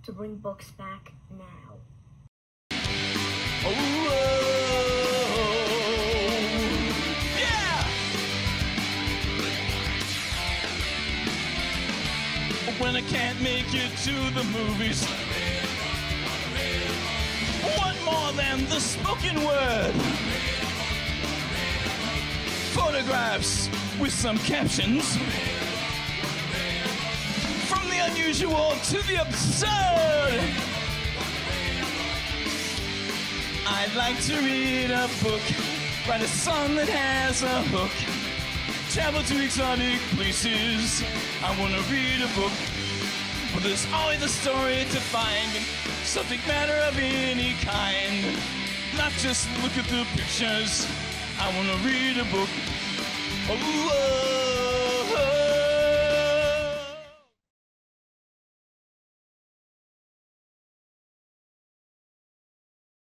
to bring books back now. Yeah! When I can't make it to the movies, what more than the spoken word? Photographs with some captions. From the unusual to the absurd. I'd like to read a book, write a song that has a hook, travel to exotic places. I want to read a book, but there's always a story to find, subject matter of any kind. Not just look at the pictures. I want to read a book. Oh,